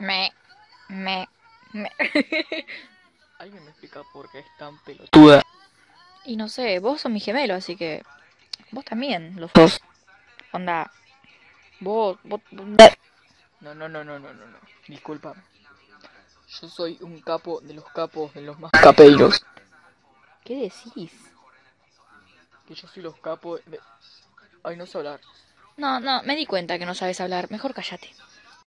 Me, me, me. ¿Alguien me explica por qué es tan pelotuda? Y no sé, vos sos mi gemelo, así que vos también lo sos. Onda, vos. No, no, no, no, no, no, no. Discúlpame. Yo soy un capo de los capos de los más capeiros. ¿Qué decís? Que yo soy los capos de... Ay, no sé hablar. No, no, me di cuenta que no sabes hablar. Mejor cállate.